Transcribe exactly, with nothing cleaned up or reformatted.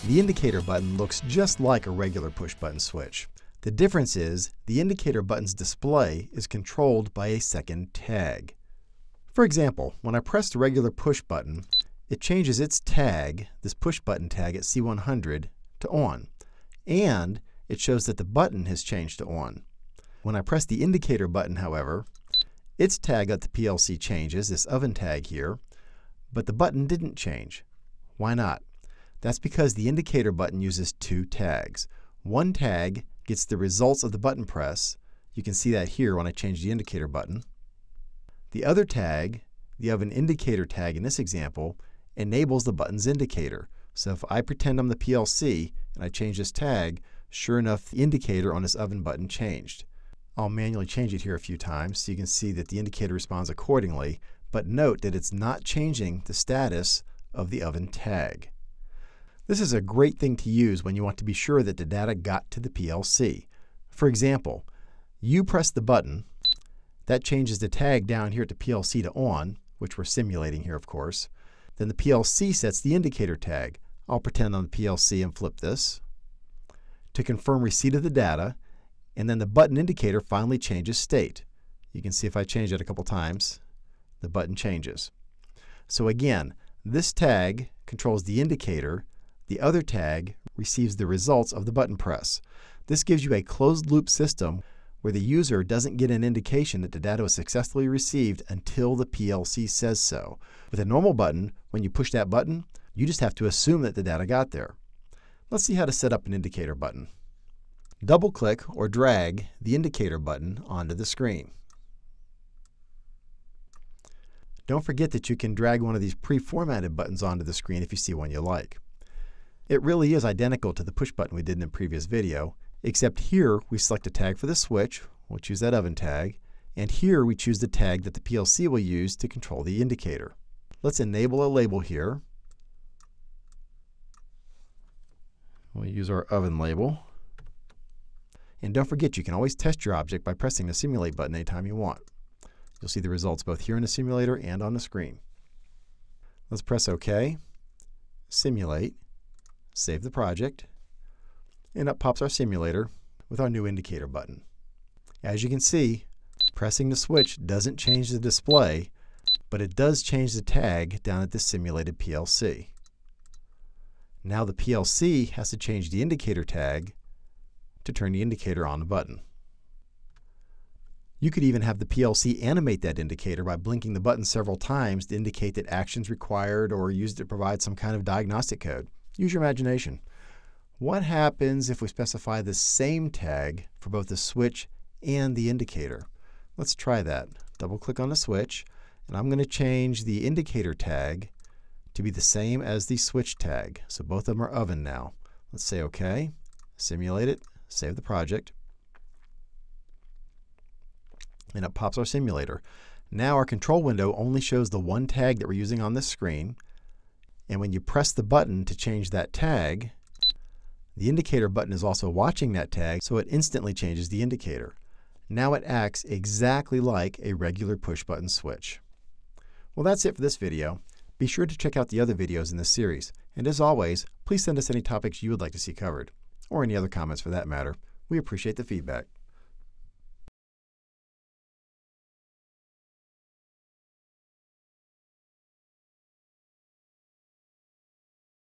The indicator button looks just like a regular push-button switch. The difference is the indicator button's display is controlled by a second tag. For example, when I press the regular push button, it changes its tag, this push button tag at C one hundred, to on, and it shows that the button has changed to on. When I press the indicator button, however, its tag at the P L C changes, this oven tag here, but the button didn't change. Why not? That's because the indicator button uses two tags. One tag gets the results of the button press. You can see that here when I change the indicator button. The other tag, the oven indicator tag in this example, enables the button's indicator. So if I pretend I'm the P L C and I change this tag, sure enough, the indicator on this oven button changed. I'll manually change it here a few times so you can see that the indicator responds accordingly, but note that it's not changing the status of the oven tag. This is a great thing to use when you want to be sure that the data got to the P L C. For example, you press the button, that changes the tag down here at the P L C to on, which we're simulating here, of course. Then the P L C sets the indicator tag. I'll pretend on the P L C and flip this to confirm receipt of the data, and then the button indicator finally changes state. You can see if I change it a couple times, the button changes. So again, this tag controls the indicator. The other tag receives the results of the button press. This gives you a closed-loop system where the user doesn't get an indication that the data was successfully received until the P L C says so. With a normal button, when you push that button, you just have to assume that the data got there. Let's see how to set up an indicator button. Double-click or drag the indicator button onto the screen. Don't forget that you can drag one of these pre-formatted buttons onto the screen if you see one you like. It really is identical to the push button we did in the previous video, except here we select a tag for the switch, we'll choose that oven tag, and here we choose the tag that the P L C will use to control the indicator. Let's enable a label here. We'll use our oven label. And don't forget, you can always test your object by pressing the simulate button anytime you want. You'll see the results both here in the simulator and on the screen. Let's press OK, simulate, save the project, and up pops our simulator with our new indicator button. As you can see, pressing the switch doesn't change the display, but it does change the tag down at the simulated P L C. Now the P L C has to change the indicator tag to turn the indicator on the button. You could even have the P L C animate that indicator by blinking the button several times to indicate that action's required, or use it to provide some kind of diagnostic code. Use your imagination. What happens if we specify the same tag for both the switch and the indicator? Let's try that. Double-click on the switch, and I'm going to change the indicator tag to be the same as the switch tag. So both of them are oven now. Let's say OK, simulate it, save the project, and up pops our simulator. Now our control window only shows the one tag that we're using on this screen, and when you press the button to change that tag, the indicator button is also watching that tag, so it instantly changes the indicator. Now it acts exactly like a regular push-button switch. Well, that's it for this video. Be sure to check out the other videos in this series. And as always, please send us any topics you would like to see covered, or any other comments for that matter. We appreciate the feedback.